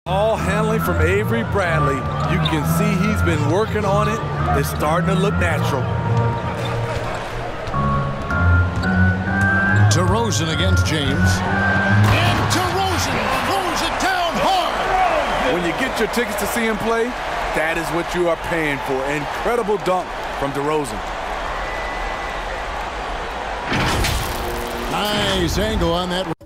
Ball handling from Avery Bradley. You can see he's been working on it. It's starting to look natural. DeRozan against James. And DeRozan throws it down hard. When you get your tickets to see him play, that is what you are paying for. Incredible dunk from DeRozan. Nice angle on that.